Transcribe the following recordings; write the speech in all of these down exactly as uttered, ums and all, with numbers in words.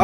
はい、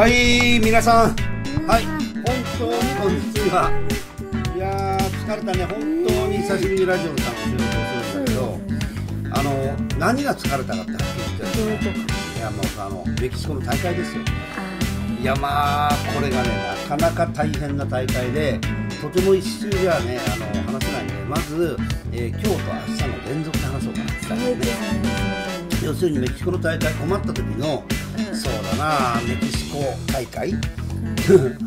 皆さん、はい、本当にこんにちは。いやー、疲れたね、本当に久しぶりにラジオさんを収録するんだけど、あの、何が疲れたかってはっきり言ってるんですね。いや、もうあの、メキシコの大会ですよ。いや、まあ、これがね、なかなか大変な大会で、とても一周じゃね、あの、話せないんで、まず、えー、今日と明日の連続で話そうかなって感じでね。要するにメキシコの大会困った時の、うん、そうだな、メキシコ大会、うん、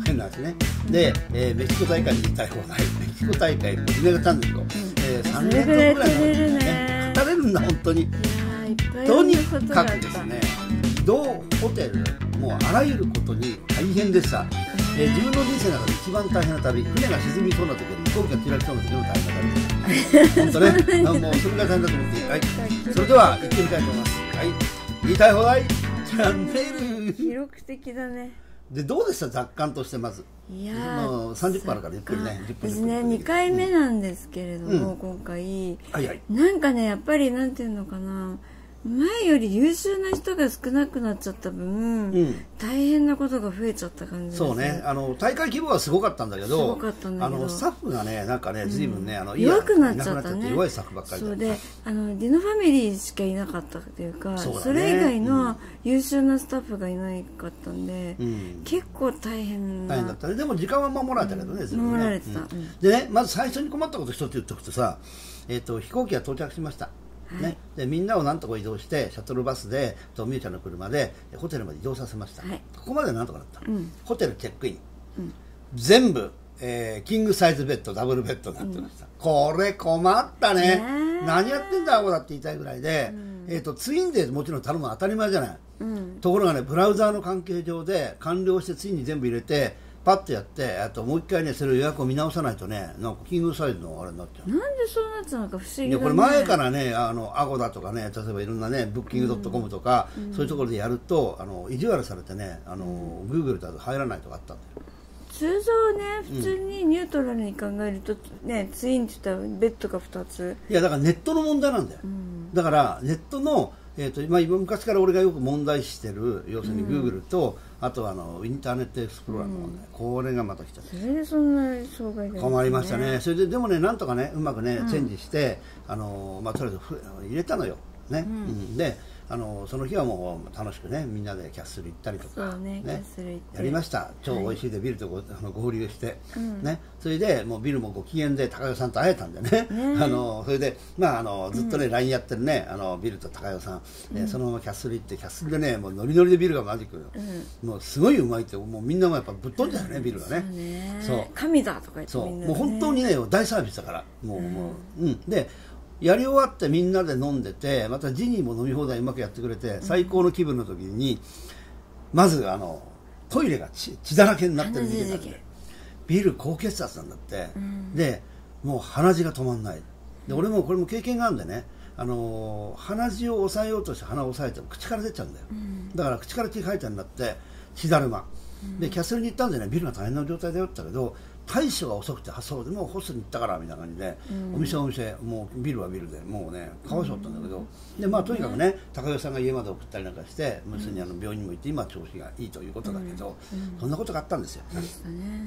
変な話ね。で、えー、メキシコ大会に言いたい放題、メキシコ大会、始めたんですよ。うん、えー、さんねんかんぐらいのね、語れるんだ、本当に。とにかくですね、移動、ホテル、もうあらゆることに大変でした。えー、自分の人生の中で一番大変な旅、船が沈みそうな時に飛行機が開きそうな時も大変な旅です。本当ね、もうそれが大変だと思っていい。はい、それでは行ってみたいと思います。はい、言いたい放題チャンネル。 記録的だね。 で、どうでした雑感として。まずいやもうさんじゅっぷんあるからゆっくりね。 ですね、にかいめなんですけれども、うん、今回、 はいはい、 なんかね、やっぱりなんていうのかな、前より優秀な人が少なくなっちゃった分、うん、大変なことが増えちゃった感じです。 そうね、あの大会規模はすごかったんだけど、 すごかったんだけど、 あのスタッフがね、なんかね、ずいぶんね、うん、あの弱くなっちゃったね。 弱いスタッフばっかりで、 そうで、あのディノファミリーしかいなかったというか、 そ, う、ね、それ以外の優秀なスタッフがいなかったんで、うん、結構大変な。 大変だったね。でも時間は守られたけどね、 うん、守られてた。うん、 でね、まず最初に困ったこと一つ言っておくとさ、えっと飛行機が到着しました。ね、はい、でみんなをなんとか移動してシャトルバスでとみゆちゃんの車でホテルまで移動させました、はい、ここまでなんとかなった、うん、ホテルチェックイン、うん、全部、えー、キングサイズベッドダブルベッドになってました、うん、これ困ったね、何やってんだアホだって言いたいぐらいで、うん、えーとツインでもちろん頼むのは当たり前じゃない、うん、ところがねブラウザーの関係上で完了してツインに全部入れてパッとやって、あともう一回ね、それを予約を見直さないとね、なんかキングサイズのあれになっちゃう。 なんでそうなっちゃうのか不思議だね。いや、 これ前からね、あのアゴだとかね、例えばいろんなね、ブッキングドットコムとか、うん、そういうところでやると、あの意地悪されてね、あの、うん、グーグルだと入らないとかあったんだよ。 通常ね、普通にニュートラルに考えると、ね、ツインって言ったらベッドがふたつ。 いや、だからネットの問題なんだよ。うん、だからネットの、えーとまあ、昔から俺がよく問題視してる、要するにグーグルと、うん、あとあのインターネットエクスプローラーの問題、うん、これがまた来たんです。 それでそんな障害が、ね、 困りましたね。それででもね、なんとかね、うまくね、チェンジして、うん、あのまあ、とりあえず入れたのよ、ね、うん、であのその日はもう楽しくね、みんなでキャッスル行ったりとか、 ねね、キャッスル行ってやりました。超美味しいでビルとご、はい、あの合流して、うん、ね、それでもうビルもご機嫌で高代さんと会えたんでね、ねあのそれで、まあ、あのずっとね、うん、ライン やってるね、あのビルと高代さん、うん、そのままキャッスル行って、キャッスルでね、もうノリノリでビルがマジック、うん、もうすごいうまいって、もうみんなもやっぱぶっ飛んでたよね、ビルがね。 そうね、神だとか言って、 そう、 みんな、ね、 もう本当にね、大サービスだから、もう、うん、もう、うん、でやり終わってみんなで飲んでて、またジニーも飲み放題うまくやってくれて、最高の気分の時に、まずあのトイレが 血, 血だらけになってるみたいで、ビール高血圧なんだって、うん、でもう鼻血が止まんないで、俺もこれも経験があるんでね、あの鼻血を抑えようとして鼻を抑えても口から出ちゃうんだよ、うん、だから口から血吐いたんだって血だるま、うん、でキャッスルに行ったんでね、ビルが大変な状態だよって言ったけど、対処が遅くて発送でもうホストに行ったからみたいな感じで、うん、お店はお店、もうビルはビルでもうねかわいそうだったんだけど、うん、でまあとにかくね、高代さんが家まで送ったりなんかして、要するにあの病院にも行って今調子がいいということだけど、うん、そんなことがあったんですよ、うん、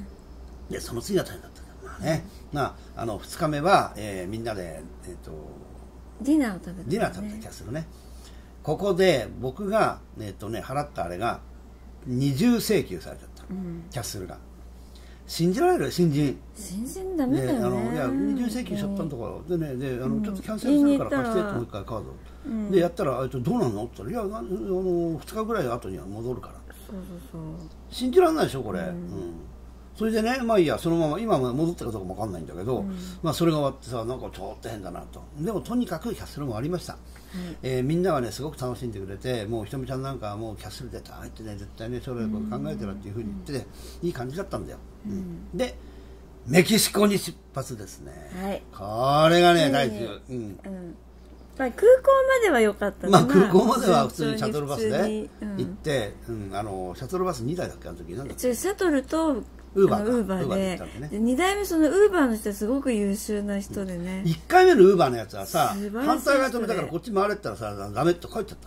でその次が大変だったんだ。まあね、うん、まあ、あのふつかめは、えー、みんなで、えー、とディナーを食べて、ね、 ディナー食べた気がするね。ここで僕が、えーとね、払ったあれが二重請求されちゃった、うん、キャッスルが。信じられる？新人新人ダメだよね。あのいや二重請求しちゃったんだから、でね、であの、うん、ちょっとキャンセルするから貸してってもう一回カード、うん、でやったら、あいつどうなんのって言ったら、いやあのふつかぐらい後には戻るから。 そうそうそう、 信じられないでしょこれ、うん、うん、それでね、まあいいや、そのまま今も戻ってるかどうかも分かんないんだけど、うん、まあそれが終わってさ、なんかちょっと変だなと。でもとにかくキャッスルもありました、はい、えー、みんなはねすごく楽しんでくれて、もうひとみちゃんなんかはもうキャッスル出たってね、絶対ね将来のこと考えてるっていうふうに言ってて、うん、いい感じだったんだよ、うんうん、でメキシコに出発ですね、はい、これがね、大事、うん、うんまあ、空港までは良かったな。 まあ、空港までは普通にシャトルバスで行って、うん、あのシャトルバスにだいだっけあの時、なんだっけ、 シャトルとウーバーウーバーで、ね、でにだいめそのウーバーの人はすごく優秀な人でね、 いっかいめのウーバーのやつはさ、反対側止めたからこっち回れって言ったらさ、ダメって帰っちゃったの。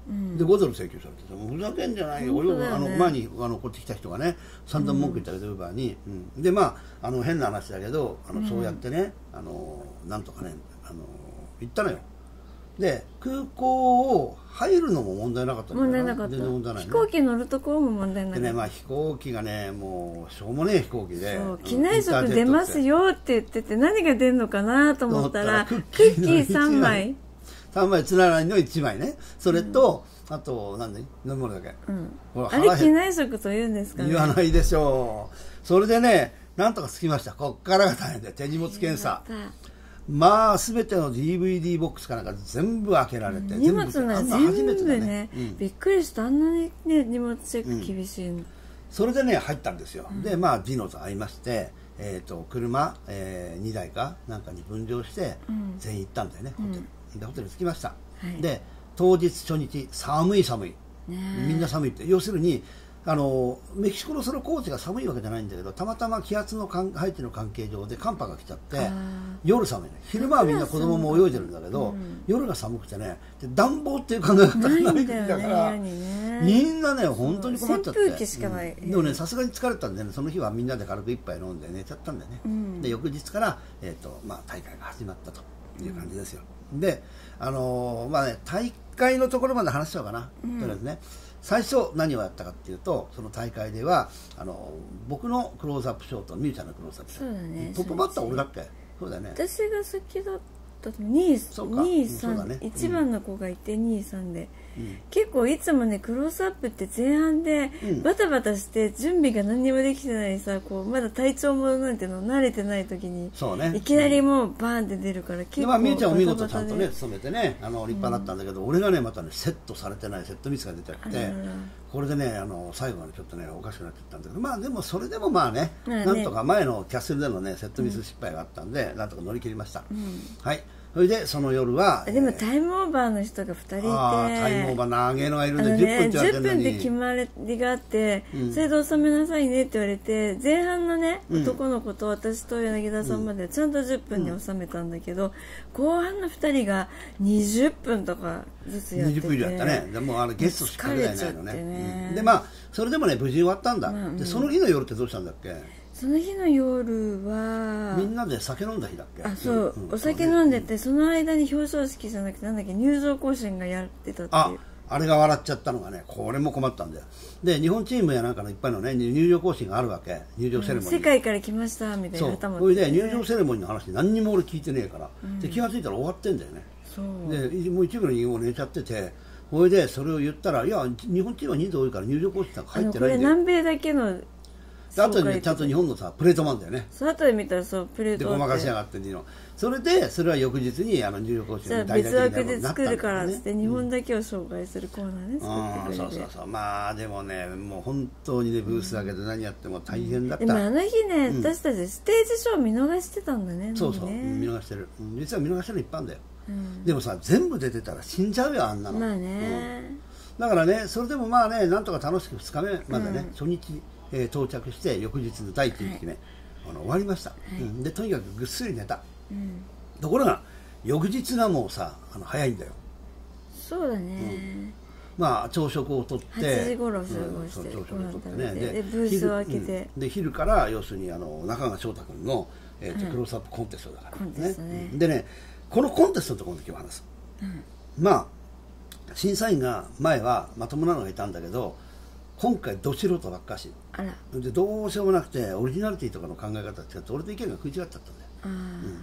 うん、でごドル請求されて、もうふざけんじゃないよ、俺、ね、あの前にあのこっち来た人がね散々文句言ったけど、ウーバーに、うん、でまああの変な話だけどあの、うん、そうやってねあのなんとかねあの行ったのよ。で空港を入るのも問題なかったんだよ。 問題なかった。全然問題ない、ね、飛行機乗るところも問題なかった。 でね、まあ飛行機がねもうしょうもねえ飛行機で、 そう機内食出ますよって言ってて何が出るのかなと思ったらクッキーさんまいさんまいつながりのいちまいね、それと、うん、あと何で飲み物だけ、 うん、あれ機内食と言うんですかね。 言わないでしょう。それでねなんとかつきました。こっからが大変で手荷物検査、まあ全ての ディーブイディー ボックスかなんか全部開けられて、 荷物が全部ね、ね、 うん、 びっくりした。あんなにね荷物チェック厳しいの、うん、 それでね入ったんですよ、うん、でまあディノと会いまして、えー、と車、えー、にだいかなんかに分乗して、うん、全員行ったんだよね、ホテル、うん、でホテル着きました、はい、で当日初日寒い寒い、ね、みんな寒いって、要するにあのメキシコのその高地が寒いわけじゃないんだけど、たまたま気圧の配置の関係上で寒波が来ちゃって夜寒いね。昼間はみんな子供も泳いでるんだけど、うん、夜が寒くてね、で暖房っていう考え方がないんだから、ね、みんなね本当に困っちゃって、 扇風機しかない、 うん、でもねさすがに疲れたんでね、その日はみんなで軽く一杯飲んで寝ちゃったんだよね、うん、で翌日から、えーとまあ、大会が始まったという感じですよ、うん、であのー、まあね大会のところまで話しちゃおうかな、うん、とりあえずね最初何をやったかっていうと、その大会ではあの僕のクローズアップショート、ミューちゃんのクローズアップショート、そうだね、トップバッター俺だっけ。そうだよね、 私が先だったにいさん、ね、いちばんの子がいてにいさんで、うん、結構いつもねクローズアップって前半でバタバタして準備が何にもできてないさ、こうまだ体調もなんていうの慣れてない時に、ね、いきなりもうバーンって出るから、結構まあみゆちゃんお見事ちゃんとね務めてね、あの立派だったんだけど、うん、俺がねまたねセットされてないセットミスが出ちゃって、これでねあの最後までちょっとねおかしくなっていったんだけど、まあでもそれでもまあね、まあ、ねなんとか前のキャッスルでのねセットミス失敗があったんで、うん、なんとか乗り切りました、うん、はい。それでその夜はでもタイムオーバーの人がふたりいて、 タイムオーバー長いのがいるんで、ね、じゅっぷんって言われてるのにじゅっぷんで決まりがあって、うん、それで収めなさいねって言われて、前半のね、うん、男の子と私と柳田さんまでちゃんとじゅっぷんに収めたんだけど、うん、後半のふたりがにじゅっぷんとかずつやってて、にじゅっぷん以上やったね。でもあのゲストしか出ないのね、ね、うん、でまあそれでもね無事に終わったんだ、まあうん、でその日の夜ってどうしたんだっけ。 その日の夜はみんなで酒飲んだ日だっけ。 あ、そう、うん、お酒飲んでて、うん、その間に表彰式じゃなくてなんだっけ、入場行進がやってたっていう。 あ、あれが笑っちゃったのがね、これも困ったんだよ。で日本チームやなんかのいっぱいのね入場行進があるわけ、入場セレモニー、 うん、世界から来ましたみたいな旗も、それで入場セレモニーの話何にも俺聞いてねえから、うん、で気が付いたら終わってんだよね。そうでもう一部の人も寝ちゃってて、それでそれを言ったら、いや日本チームは人数多いから入場行進なんか入ってないんだよ。これ南米だけのあとにねちゃんと日本のさプレートマンだよね。 そう後で見たらそうプレートでごまかしやがってんの。それでそれは翌日にあの入場行進に大々的なことになったんだよね。別枠で作るからっつって日本だけを紹介するコーナーね、 作ってくれて、うん、そうそうそう。まあでもねもう本当にねブースだけで何やっても大変だった、うん、 でもあの日ね、うん、私たちステージショー見逃してたんだね。 そうそう、見逃してる。実は見逃してるのいっぱいあるんだよ、うん、でもさ全部出てたら死んじゃうよあんなの。 まあね、 うん、だからねそれでもまあねなんとか楽しくふつかめまでね、うん、初日えー、到着して翌日のだいいちにちめ、はい、あの終わりました、はい、うん、でとにかくぐっすり寝た、うん、ところが翌日がもうさあの早いんだよ。 そうだね、うん、 まあ朝食をとってはちじ頃集合して、うん、朝食をとってね、ででブースを開けて、 うん、で昼から要するにあの中川翔太君の、えーと、うん、クローズアップコンテストだからね、ね、でねこのコンテストのところで今日話す、うん、まあ審査員が前はまともなのがいたんだけど今回ど素人ばっかしあらでどうしようもなくてオリジナリティとかの考え方って俺と意見が食い違っちゃったんだよ、うん、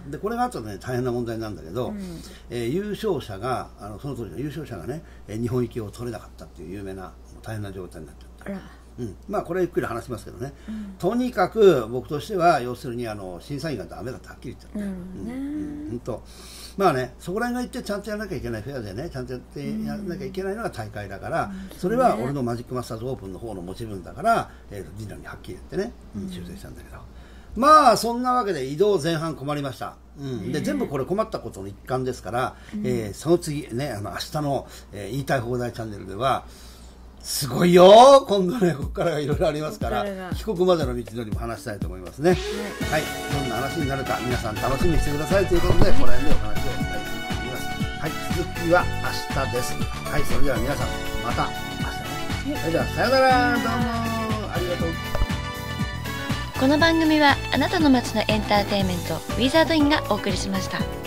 でこれが後でね大変な問題なんだけど、うん、えー、優勝者があのその当時の優勝者がね日本行きを取れなかったっていう有名な大変な状態になっちゃった。うん、まあこれはゆっくり話しますけどね、うん、とにかく僕としては要するにあの審査員がダメだってはっきり言っちゃって、うんうんうん、とまあねそこら辺が言ってちゃんとやらなきゃいけないフェアでねちゃんとやってやらなきゃいけないのが大会だから、うん、それは俺のマジックマスターズオープンの方の持ち分だから、えー、ディナーにはっきり言ってね、うん、修正したんだけど、まあそんなわけで移動前半困りました、うん、で全部これ困ったことの一環ですから、うん、えー、その次ねあの明日の、えー、言いたい放題チャンネルではすごいよ今度ねここからがいろいろありますから帰国までの道のりも話したいと思いますね。はい、はい、どんな話になるか皆さん楽しみにしてくださいということでこの辺でお話をしたいと思います。 はい、続きは明日です。はい、それでは皆さんまた明日ね。それではさよなら、どうもありがとう。 この番組はあなたの街のエンターテインメントウィザードインがお送りしました。